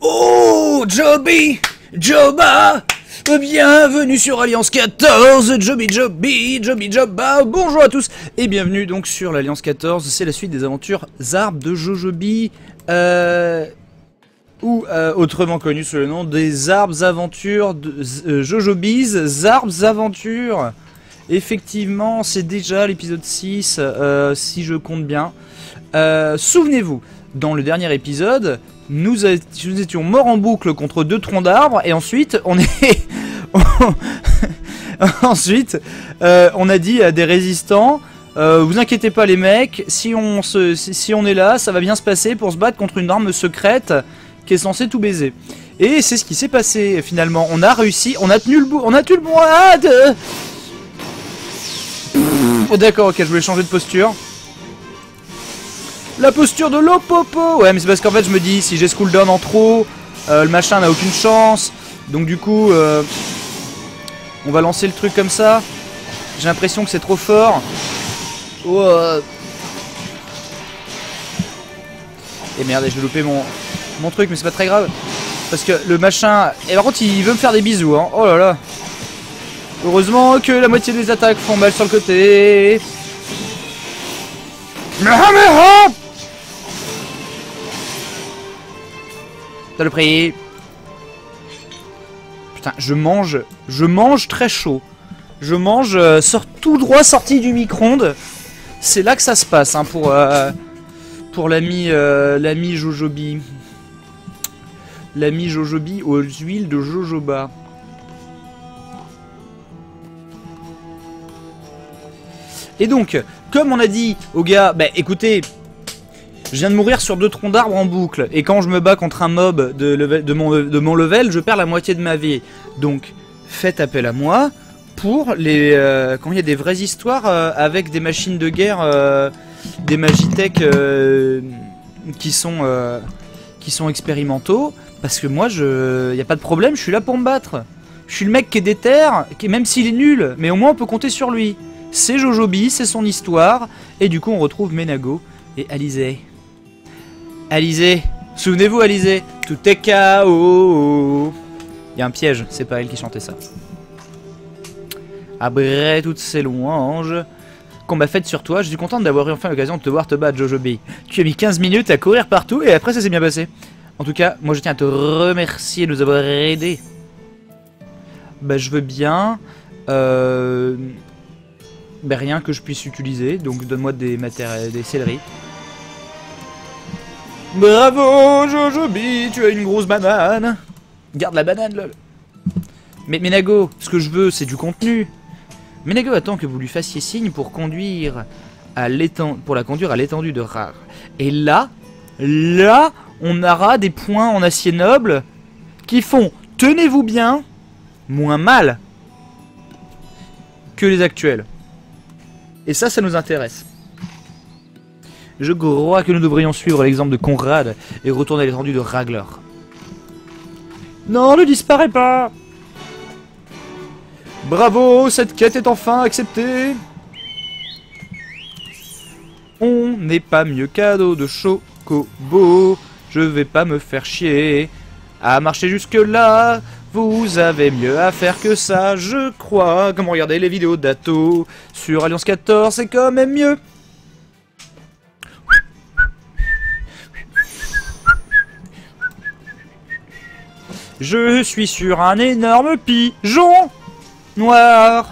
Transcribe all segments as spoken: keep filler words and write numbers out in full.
Oh, Joby, Joba, bienvenue sur Alliance quatorze, Joby, Joby, Joby, Joba, bonjour à tous et bienvenue donc sur l'Alliance quatorze, c'est la suite des aventures Zarbs de Jojobi, euh, ou euh, autrement connu sous le nom des Zarbs Aventures de euh, Jojobi's Zarbs Aventures. Effectivement, c'est déjà l'épisode six, euh, si je compte bien. Euh, Souvenez-vous, dans le dernier épisode, nous, a, nous étions morts en boucle contre deux troncs d'arbres, et ensuite, on est... ensuite, euh, on a dit à des résistants, euh, vous inquiétez pas les mecs, si on, se, si, si on est là, ça va bien se passer pour se battre contre une arme secrète qui est censée tout baiser. Et c'est ce qui s'est passé, finalement. On a réussi, on a tenu le bout, on a tenu le bout, ah, de... Oh, d'accord, ok, je voulais changer de posture. La posture de l'Opopo. Ouais, mais c'est parce qu'en fait, je me dis, si j'ai ce cooldown en trop, euh, le machin n'a aucune chance. Donc du coup, euh, on va lancer le truc comme ça. J'ai l'impression que c'est trop fort. Oh, euh... Et merde, je vais louper mon, mon truc, mais c'est pas très grave. Parce que le machin... Et par contre, il veut me faire des bisous, hein. Oh là là. Heureusement que la moitié des attaques font mal sur le côté. T'as le prix. Putain, je mange, je mange très chaud. Je mange euh, sort tout droit sorti du micro-ondes. C'est là que ça se passe hein, pour euh, pour l'ami euh, l'ami Jojobi. L'ami Jojobi aux huiles de jojoba. Et donc, comme on a dit aux gars, bah écoutez, je viens de mourir sur deux troncs d'arbres en boucle, et quand je me bats contre un mob de, level, de, mon, de mon level, je perds la moitié de ma vie. Donc, faites appel à moi pour les euh, quand il y a des vraies histoires euh, avec des machines de guerre, euh, des Magitech euh, qui sont euh, qui sont expérimentaux, parce que moi, je, y a pas de problème, je suis là pour me battre. Je suis le mec qui est déter, qui, même s'il est nul, mais au moins on peut compter sur lui. C'est Jojobi, c'est son histoire, et du coup on retrouve Menago et Alizé. Alizé, souvenez-vous Alizé, tout est K O. Il y a un piège, c'est pas elle qui chantait ça. Après toutes ces louanges qu'on m'a faites sur toi, je suis contente d'avoir eu enfin l'occasion de te voir te battre Jojobi. Tu as mis quinze minutes à courir partout et après ça s'est bien passé. En tout cas, moi je tiens à te remercier de nous avoir aidés. Bah je veux bien... Euh... Ben rien que je puisse utiliser, donc donne-moi des matériaux, des céleris. Bravo Jojobi, tu as une grosse banane. Garde la banane lol. Mais Menago, ce que je veux c'est du contenu. Menago attend que vous lui fassiez signe pour conduire à l'étendue, pour la conduire à l'étendue de Rare. Et là, là, on aura des points en acier noble qui font, tenez-vous bien, moins mal que les actuels. Et ça, ça nous intéresse. Je crois que nous devrions suivre l'exemple de Conrad et retourner à l'étendue de Ragler. Non, ne disparais pas! Bravo, cette quête est enfin acceptée! On n'est pas mieux cadeau de Chocobo. Je vais pas me faire chier à marcher jusque là. Vous avez mieux à faire que ça, je crois. Comme regarder les vidéos d'Ato sur Alliance quatorze, c'est quand même mieux. Je suis sur un énorme pigeon noir.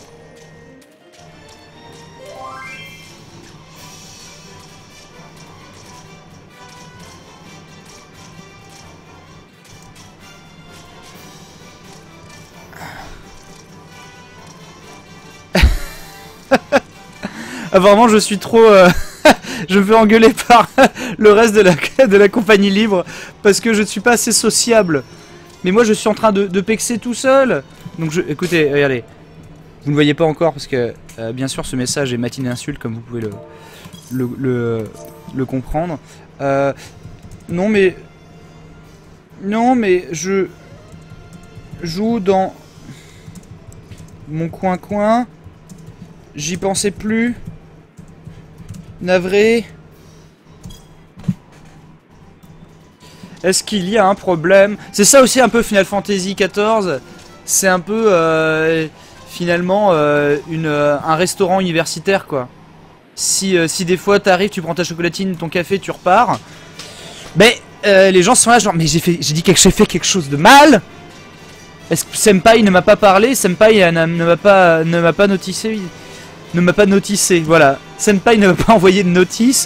Apparemment je suis trop... Euh, je me fais engueuler par le reste de la, de la compagnie libre parce que je ne suis pas assez sociable. Mais moi je suis en train de, de pexer tout seul. Donc je... Écoutez, regardez. Vous ne voyez pas encore parce que euh, bien sûr ce message est matinée insulte comme vous pouvez le, le, le, le comprendre. Euh, non mais... Non mais je... joue dans... mon coin-coin. J'y pensais plus. Navré. Est-ce qu'il y a un problème? C'est ça aussi un peu Final Fantasy quatorze. C'est un peu euh, finalement euh, une, euh, un restaurant universitaire quoi. Si, euh, si des fois t'arrives, tu prends ta chocolatine, ton café, tu repars. Mais euh, les gens sont là genre mais j'ai fait, j'ai dit que j'ai fait quelque chose de mal. Est-ce que Senpai ne m'a pas parlé? Senpai euh, ne m'a pas, ne m'a pas noticé. Ne m'a pas noticé. Voilà. Senpai ne m'a pas envoyé de notice.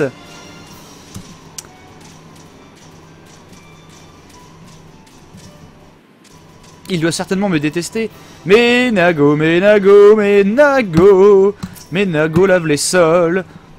Il doit certainement me détester. Menago, Menago, Menago, Menago lave les sols.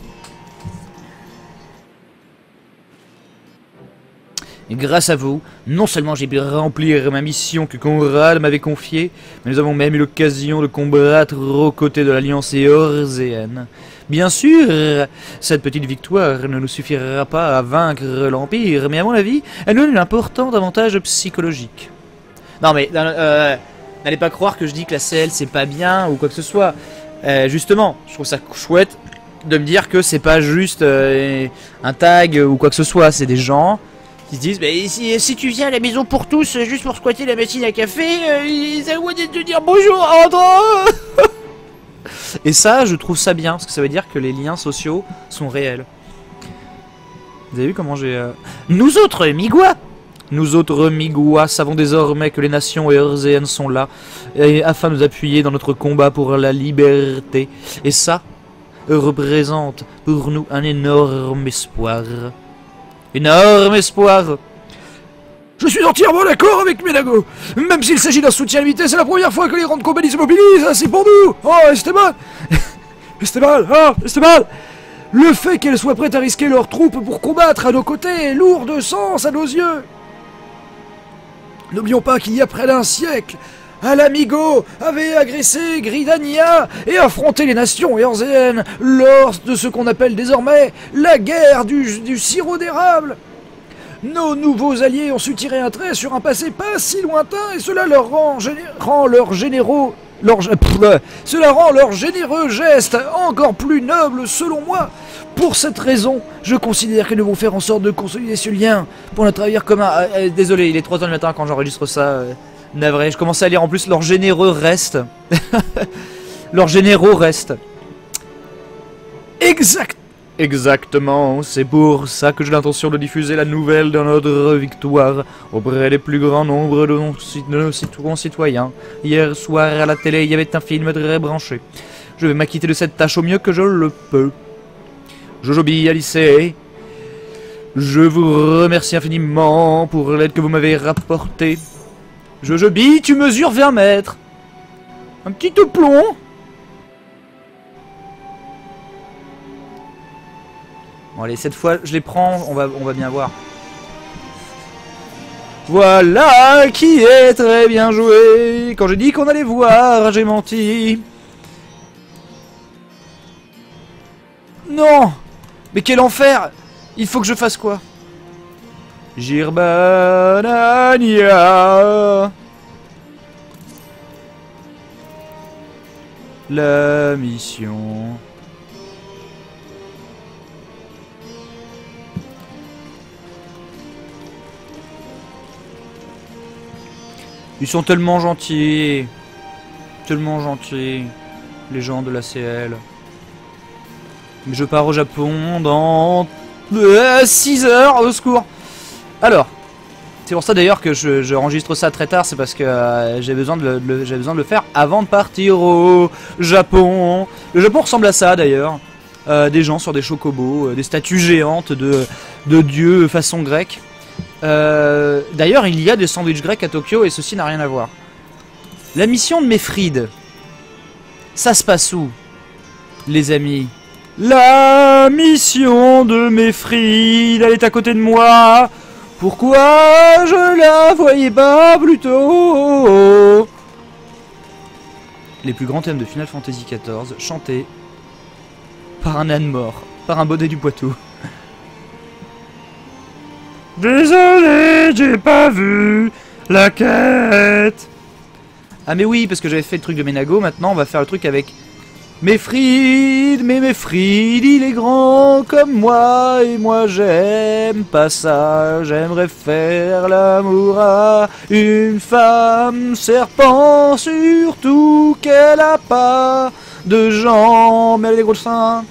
Et grâce à vous, non seulement j'ai pu remplir ma mission que Conrad m'avait confiée, mais nous avons même eu l'occasion de combattre aux côtés de l'Alliance éorzeenne. Bien sûr, cette petite victoire ne nous suffira pas à vaincre l'Empire, mais à mon avis, elle nous donne un important avantage psychologique. Non mais, euh, n'allez pas croire que je dis que la C L c'est pas bien ou quoi que ce soit. Euh, justement, je trouve ça chouette de me dire que c'est pas juste euh, un tag ou quoi que ce soit, c'est des gens qui se disent mais si, si tu viens à la maison pour tous juste pour squatter la machine à café, euh, ils ont de te dire bonjour Andrew. Et ça, je trouve ça bien, parce que ça veut dire que les liens sociaux sont réels. Vous avez vu comment j'ai... Euh... Nous autres, Migwa Nous autres Migwa savons désormais que les nations éorzéennes sont là, et afin de nous appuyer dans notre combat pour la liberté. Et ça représente pour nous un énorme espoir. Énorme espoir. Je suis entièrement d'accord avec Menago. Même s'il s'agit d'un soutien limité, c'est la première fois que les grandes compagnies se mobilisent, c'est pour nous. Oh, Esteban Esteban, oh, Esteban Le fait qu'elles soient prêtes à risquer leurs troupes pour combattre à nos côtés est lourd de sens à nos yeux. N'oublions pas qu'il y a près d'un siècle, Alamigo avait agressé Gridania et affronté les nations éorzéennes lors de ce qu'on appelle désormais la guerre du, du sirop d'érable. Nos nouveaux alliés ont su tirer un trait sur un passé pas si lointain et cela leur rend, rend leurs généraux... Leur, pff, cela rend leur généreux geste encore plus noble selon moi. Pour cette raison, je considère que nous devons faire en sorte de consolider ce lien pour notre avenir commun. Euh, euh, désolé, il est trois heures du matin quand j'enregistre ça. Euh, navré, je commence à lire en plus leurs généreux restent. Leurs généraux restent. Exact. Exactement, c'est pour ça que j'ai l'intention de diffuser la nouvelle de notre victoire auprès des plus grands nombres de nos concitoyens. Hier soir à la télé, il y avait un film très branché. Je vais m'acquitter de cette tâche au mieux que je le peux. Jojobi, Alice, je vous remercie infiniment pour l'aide que vous m'avez rapportée. Jojobi, tu mesures vingt mètres. Un petit plomb. Bon allez, cette fois je les prends, on va, on va bien voir. Voilà qui est très bien joué. Quand j'ai dit qu'on allait voir, j'ai menti. Non. Mais quel enfer. Il faut que je fasse quoi? Girbanania. La mission... Ils sont tellement gentils. Tellement gentils. Les gens de la C L. Mais je pars au Japon dans... six heures, au secours. Alors. C'est pour ça d'ailleurs que je, je enregistre ça très tard. C'est parce que euh, j'ai besoin, de le, j'ai besoin de le faire avant de partir au Japon. Le Japon ressemble à ça d'ailleurs. Euh, des gens sur des chocobos. Euh, des statues géantes de, de dieux façon grecque. Euh, D'ailleurs, il y a des sandwichs grecs à Tokyo et ceci n'a rien à voir. La mission de Mefrid, ça se passe où, les amis? La mission de Mefrid, elle est à côté de moi. Pourquoi je la voyais pas plus tôt? Les plus grands thèmes de Final Fantasy quatorze, chantés par un âne mort, par un bonnet du Poitou. Désolé, j'ai pas vu la quête. Ah mais oui, parce que j'avais fait le truc de Menago, maintenant on va faire le truc avec Mefrid, mais Mefrid, il est grand comme moi, et moi j'aime pas ça, j'aimerais faire l'amour à une femme serpent, surtout qu'elle a pas de jambes, mais elle a des gros seins.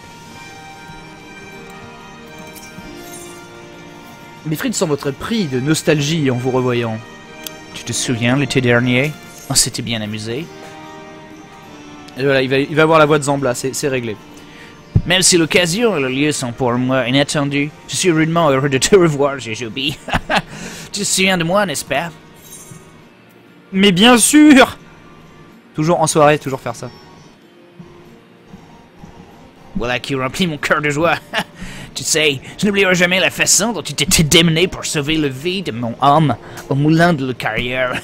Mefrid semble être pris de nostalgie en vous revoyant. Tu te souviens l'été dernier? On s'était bien amusé. Et voilà, il va, il va avoir la voix de Zambla, c'est réglé. Même si l'occasion et le lieu sont pour moi inattendus, je suis rudement heureux de te revoir, Jujubi. Tu te souviens de moi, n'est-ce pas? Mais bien sûr! Toujours en soirée, toujours faire ça. Voilà qui remplit mon cœur de joie. Tu sais, je n'oublierai jamais la façon dont tu t'étais démené pour sauver le vie de mon âme au moulin de la carrière.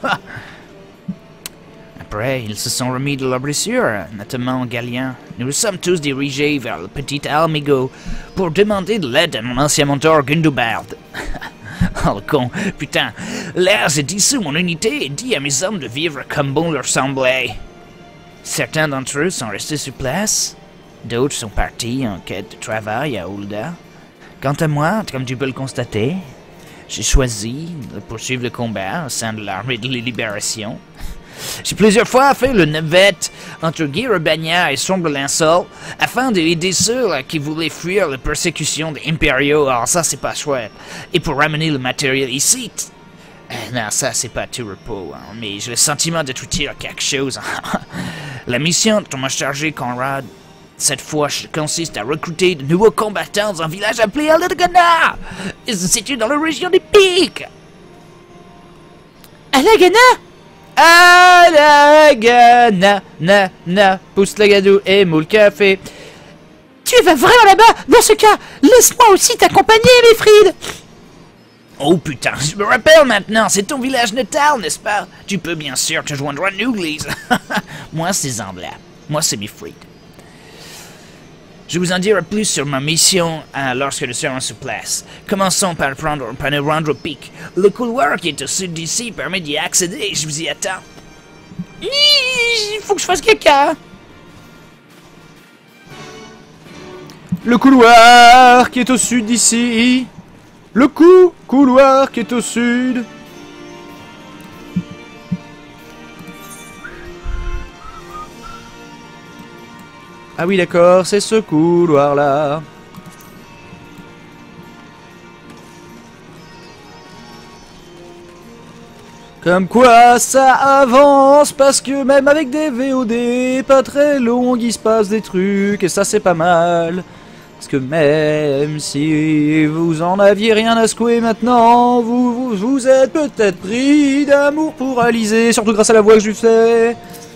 Après, ils se sont remis de leur blessure, notamment Galien. Nous nous sommes tous dirigés vers le petit Almigo pour demander de l'aide à mon ancien mentor Gundobald. Oh le con, putain, l'air s'est dissous mon unité et dit à mes hommes de vivre comme bon leur semblait. Certains d'entre eux sont restés sur place, d'autres sont partis en quête de travail à Hulda. Quant à moi, comme tu peux le constater, j'ai choisi de poursuivre le combat au sein de l'armée de la libération. J'ai plusieurs fois fait le navette entre Guy Urbania et Sombre Linceul afin d'aider ceux qui voulaient fuir la persécution des impériaux. Alors ça c'est pas chouette. Et pour ramener le matériel ici. Euh, non, ça c'est pas tout repos, hein, mais j'ai le sentiment d'être utile à quelque chose. La mission dont m'a chargé Conrad, cette fois, consiste à recruter de nouveaux combattants dans un village appelé Alagana. Il se situe dans la région des Pics. Alagana? Alagana, na, na, pousse la gadou et moule café. Tu vas vraiment là-bas? Dans ce cas, laisse-moi aussi t'accompagner, Mefrid. Oh putain, je me rappelle maintenant, c'est ton village natal, n'est-ce pas? Tu peux bien sûr te joindre à nous, Lise. Moi, c'est Zambla. Moi, c'est Mefrid. Je vous en dirai plus sur ma mission euh, lorsque nous serons sur place. Commençons par, prendre, par nous rendre au pic. Le couloir qui est au sud d'ici permet d'y accéder. Je vous y attends. Il faut que je fasse caca. Le couloir qui est au sud d'ici. Le cou couloir qui est au sud. Ah oui d'accord, c'est ce couloir là. Comme quoi ça avance, parce que même avec des V O D pas très longues, il se passe des trucs, et ça c'est pas mal. Parce que même si vous en aviez rien à secouer maintenant, vous vous, vous êtes peut-être pris d'amour pour Alizé, surtout grâce à la voix que je lui fais.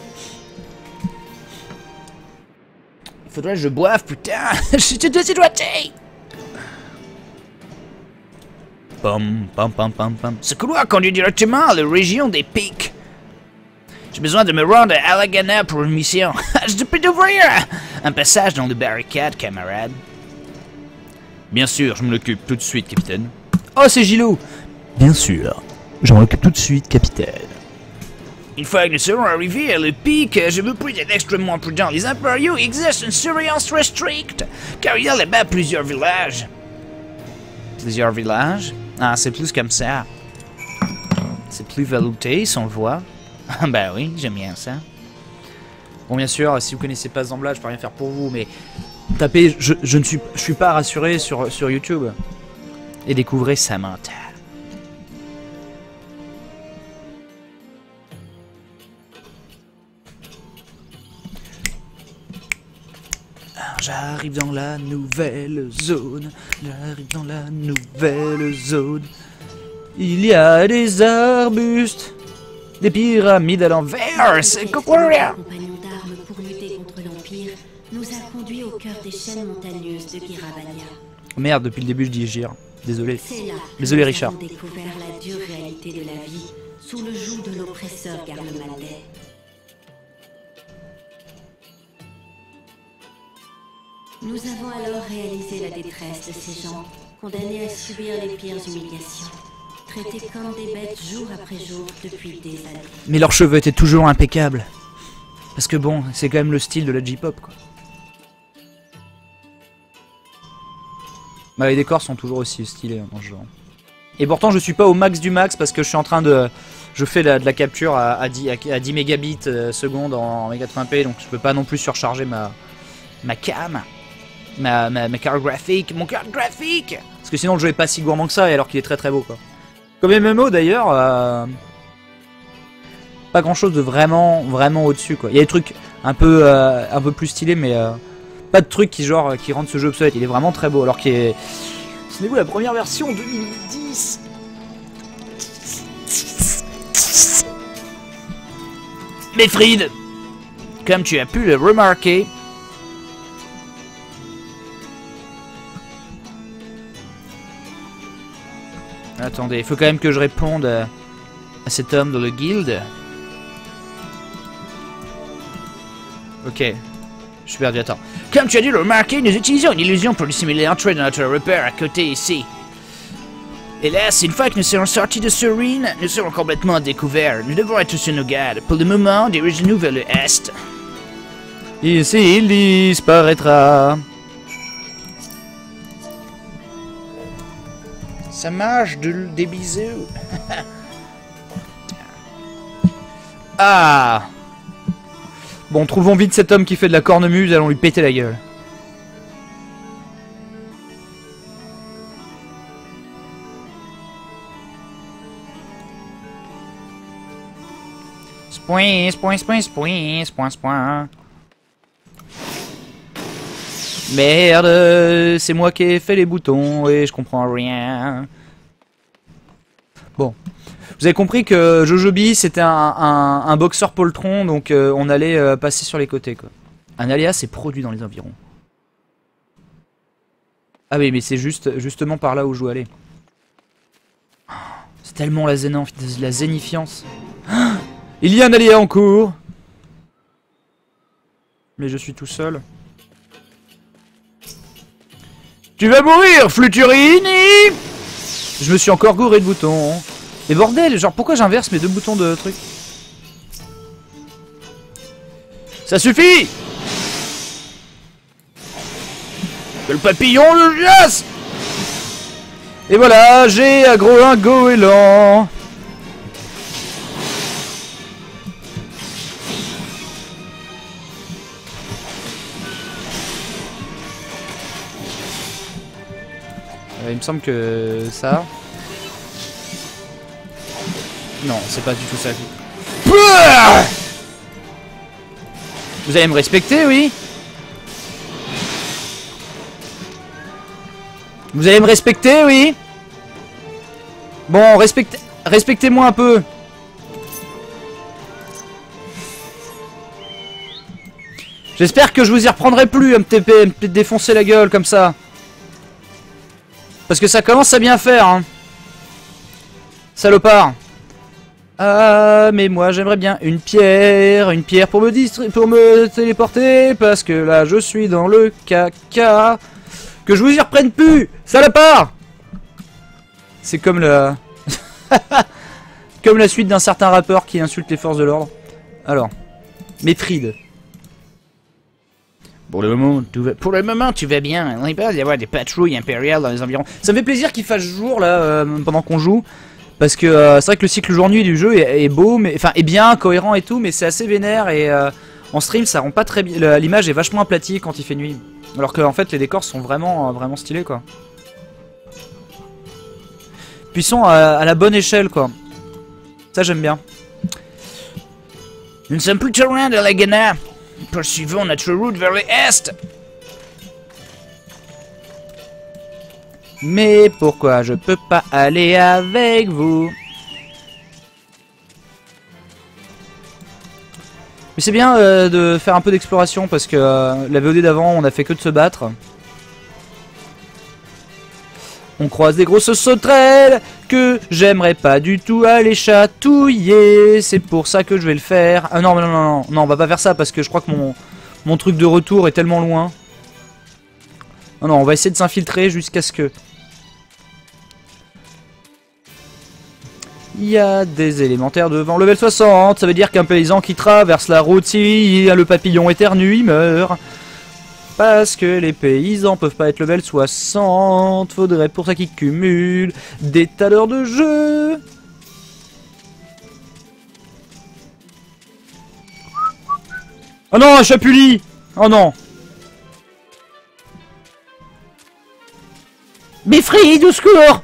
Faudrait que je boive, putain. Je suis déshydraté. Pam, pam, pam, pam, pam. Ce couloir conduit directement à la région des Pics. J'ai besoin de me rendre à Alagana pour une mission. Je peux t'ouvrir un passage dans les barricades, camarade. Bien sûr, je me l'occupe tout de suite, capitaine. Oh, c'est Gilou. Bien sûr, je m'en occupe tout de suite, capitaine. Une fois que nous serons arrivés à le pic, je me prie d'être extrêmement prudent. Les impériaux exercent une surveillance très stricte, car il y a là-bas plusieurs villages. Plusieurs villages? Ah, c'est plus comme ça. C'est plus velouté, si on le voit. Ah bah oui, j'aime bien ça. Bon, bien sûr, si vous connaissez pas Zambla, je peux rien faire pour vous, mais tapez, je, je ne suis, je suis pas rassuré sur, sur YouTube. Et découvrez Samantha. J'arrive dans la nouvelle zone, j'arrive dans la nouvelle zone. Il y a des arbustes, des pyramides à l'envers, c'est quoi? Compagnon d'armes pour lutter contre l'Empire nous a conduits au cœur des chaînes montagneuses de Girabania. Merde, depuis le début je dis Gir, désolé. C'est là Désolé que Richard. nous avons découvert la dure réalité de la vie sous le joug de l'oppresseur Garlemaldais. Nous avons alors réalisé la détresse de ces gens, condamnés à subir les pires humiliations, traités comme des bêtes jour après jour depuis des années. Mais leurs cheveux étaient toujours impeccables. Parce que bon, c'est quand même le style de la J-pop, quoi. Bah, les décors sont toujours aussi stylés hein, dans ce genre. Et pourtant, je suis pas au max du max parce que je suis en train de... Je fais la, de la capture à, à, dix, à dix mégabits euh, seconde en, en mille quatre-vingts p, donc je peux pas non plus surcharger ma, ma cam, ma, ma, ma carte graphique, mon carte graphique. Parce que sinon le jeu est pas si gourmand que ça, alors qu'il est très très beau, quoi. Comme M M O d'ailleurs, euh, pas grand chose de vraiment, vraiment au-dessus, quoi. Il y a des trucs un peu, euh, un peu plus stylés, mais euh, pas de trucs qui, genre, qui rendent ce jeu obsolète. Il est vraiment très beau, alors qu'il est... Souvenez-vous la première version deux mille dix. Mais Fried, comme tu as pu le remarquer, attendez, il faut quand même que je réponde à, à cet homme dans le guild. Ok, je suis perdu, attends. Comme tu as dû le remarquer, nous utilisons une illusion pour dissimuler l'entrée de notre repère à côté ici. Hélas, une fois que nous serons sortis de ce ruine, nous serons complètement découverts. Nous devons être sur nos gardes. Pour le moment, dirigez-nous vers le est. Ici, il disparaîtra. Ça marche de, des bisous. Ah. Bon, trouvons vite cet homme qui fait de la cornemuse, allons lui péter la gueule. Spoin, spoin, spoin, spoin, spoin, spoin. Merde, c'est moi qui ai fait les boutons et je comprends rien. Bon. Vous avez compris que Jojobi c'était un, un, un boxeur poltron, donc euh, on allait euh, passer sur les côtés, quoi. Un alias est produit dans les environs. Ah oui, mais c'est juste justement par là où je dois aller. C'est tellement la, zénif la zénifiance. Il y a un allié en cours. Mais je suis tout seul. Tu vas mourir, Fluturini! Je me suis encore gouré de boutons. Mais bordel, genre pourquoi j'inverse mes deux boutons de truc? Ça suffit! Que le papillon le chasse! Et voilà, j'ai aggro un goéland. Euh, il me semble que ça... Non, c'est pas du tout ça. Vous allez me respecter, oui? Vous allez me respecter, oui? Bon, respectez... Respectez-moi un peu. J'espère que je vous y reprendrai plus à me T P, à me défoncer la gueule comme ça. Parce que ça commence à bien faire, hein. Salopard. Ah, mais moi j'aimerais bien une pierre, une pierre pour me distri pour me téléporter, parce que là je suis dans le caca. Que je vous y reprenne plus, salopard. C'est comme la... comme la suite d'un certain rappeur qui insulte les forces de l'ordre. Alors, Métride. Pour le moment, tout va... Pour le moment, tu vas bien. On n'est pas d'y avoir des patrouilles impériales dans les environs. Ça me fait plaisir qu'il fasse jour là euh, pendant qu'on joue. Parce que euh, c'est vrai que le cycle jour-nuit du jeu est, est beau, mais enfin est bien, cohérent et tout, mais c'est assez vénère et euh, en stream ça rend pas très bien. L'image est vachement aplatie quand il fait nuit, alors que en fait les décors sont vraiment, vraiment stylés, quoi. Puis ils sont à, à la bonne échelle, quoi. Ça j'aime bien. Nous ne sommes plus trop loin de la Ghana. Poursuivons notre route vers l'est. Mais pourquoi je peux pas aller avec vous? Mais c'est bien euh, de faire un peu d'exploration parce que euh, la V O D d'avant on a fait que de se battre. On croise des grosses sauterelles que j'aimerais pas du tout aller chatouiller. C'est pour ça que je vais le faire. Ah non, non, non, non, non, on va pas faire ça parce que je crois que mon, mon truc de retour est tellement loin. Non, non, on va essayer de s'infiltrer jusqu'à ce que... Il y a des élémentaires devant level soixante. Ça veut dire qu'un paysan qui traverse la route, si le papillon éternue, il meurt. Parce que les paysans peuvent pas être level soixante. Faudrait pour ça qu'ils cumulent des tas d'heures de jeu. Oh non, un chapuli! Oh non! Bifrid, au secours!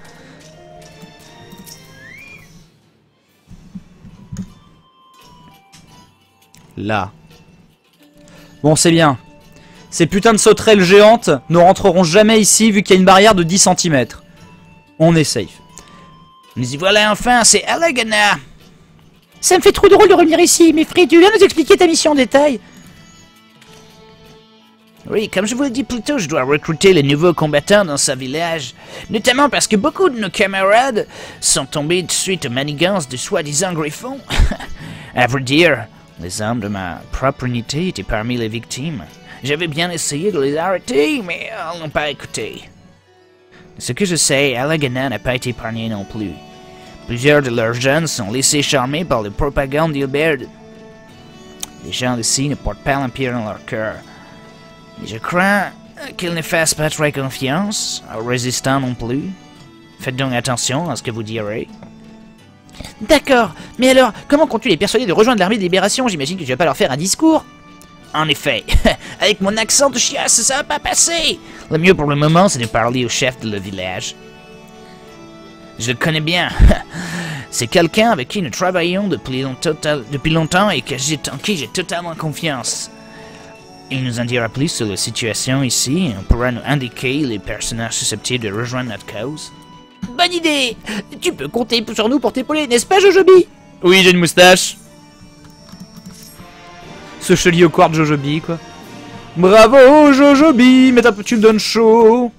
Là. Bon, c'est bien. Ces putains de sauterelles géantes ne rentreront jamais ici vu qu'il y a une barrière de dix centimètres. On est safe. Mais y voilà enfin, c'est Alagana. Ça me fait trop drôle de revenir ici, mais Free, tu viens nous expliquer ta mission en détail? Oui, comme je vous l'ai dit plus tôt, je dois recruter les nouveaux combattants dans ce village. Notamment parce que beaucoup de nos camarades sont tombés suite aux manigances de soi-disant griffons. À vrai dire, les hommes de ma propre unité étaient parmi les victimes. J'avais bien essayé de les arrêter, mais ils n'ont pas écouté. Ce que je sais, Alagana n'a pas été épargné non plus. Plusieurs de leurs jeunes sont laissés charmer par la propagande d'Hilbert. Les gens d'ici ne portent pas l'Empire dans leur cœur. Et je crains qu'ils ne fassent pas très confiance aux résistants non plus. Faites donc attention à ce que vous direz. D'accord, mais alors, comment comptes-tu les persuader de rejoindre l'armée de libération? J'imagine que tu vas pas leur faire un discours. En effet, avec mon accent de chiasse, ça va pas passer. Le mieux pour le moment, c'est de parler au chef de le village. Je le connais bien. C'est quelqu'un avec qui nous travaillons depuis longtemps, depuis longtemps et que en qui j'ai totalement confiance. Il nous en dira plus sur la situation ici et on pourra nous indiquer les personnages susceptibles de rejoindre notre cause. Bonne idée! Tu peux compter sur nous pour t'épauler, n'est-ce pas, Jojobi? Oui, j'ai une moustache. Ce chevalier au quartz Jojobi, quoi. Bravo, Jojobi, mais tu me donnes chaud.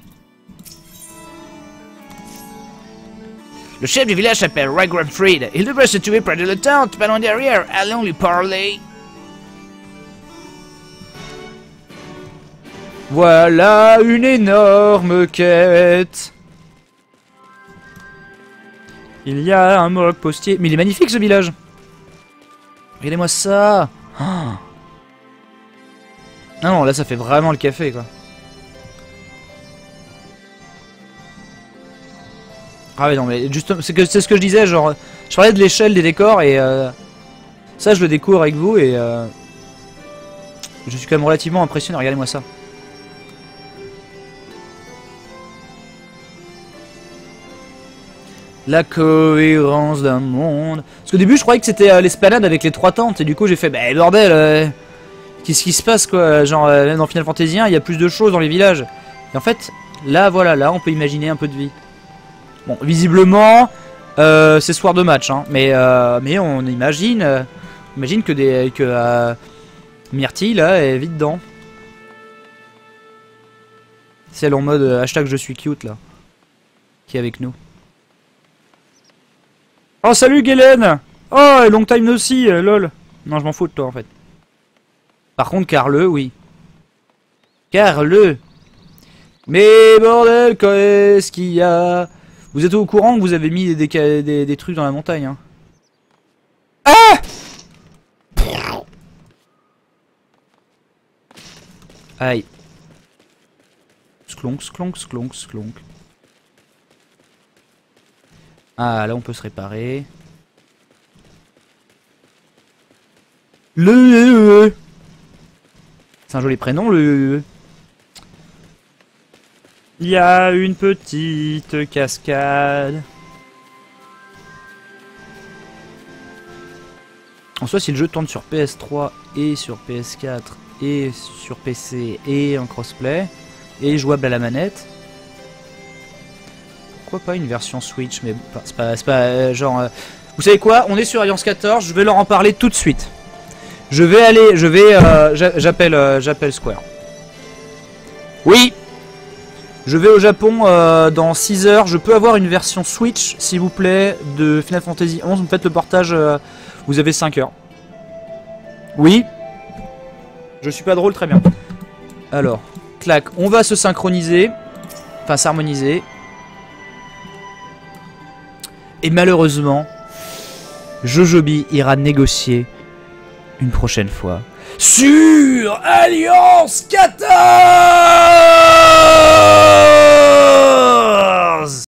Le chef du village s'appelle Ragran Fried. Il devrait se trouver près de la tente, pas loin derrière. Allons lui parler. Voilà une énorme quête. Il y a un Moloch postier. Mais il est magnifique ce village. Regardez-moi ça. Oh. Ah non, là ça fait vraiment le café quoi. Ah ouais non mais justement c'est que c'est ce que je disais, genre je parlais de l'échelle des décors et euh, ça je le découvre avec vous et euh, je suis quand même relativement impressionné, regardez-moi ça. La cohérence d'un monde. Parce qu'au début je croyais que c'était euh, l'esplanade avec les trois tentes et du coup j'ai fait bah bordel euh, qu'est-ce qui se passe quoi, genre euh, même dans Final Fantasy un il y a plus de choses dans les villages. Et en fait là voilà là on peut imaginer un peu de vie. Bon visiblement euh, c'est soir de match hein, mais, euh, mais on imagine euh, imagine que, des, que euh, Myrtille là est vite dedans. Celle en mode euh, hashtag je suis cute là qui est avec nous. Oh salut Galen. Oh long time no see, euh, lol. Non je m'en fous de toi en fait. Par contre Carle oui. Carle. Mais bordel qu'est-ce qu'il y a? Vous êtes au courant que vous avez mis des, des, des, des trucs dans la montagne hein? Ah. Aïe. Sklonk sklonk sklonk sklonk. Ah là on peut se réparer. Le c'est un joli prénom le. Il y a une petite cascade. En soi si le jeu tourne sur P S trois et sur P S quatre et sur P C et en crossplay et jouable à la manette. Pourquoi pas une version Switch, mais c'est pas, c'est pas euh, genre... Euh, vous savez quoi? On est sur Alliance quatorze, je vais leur en parler tout de suite. Je vais aller, je vais... Euh, j'appelle euh, j'appelle Square. Oui. Je vais au Japon euh, dans six heures, je peux avoir une version Switch, s'il vous plaît, de Final Fantasy onze, vous me faites le portage, euh, vous avez cinq heures. Oui. Je suis pas drôle, très bien. Alors, clac, on va se synchroniser, enfin s'harmoniser. Et malheureusement, Jojobi ira négocier une prochaine fois sur Alliance Kata.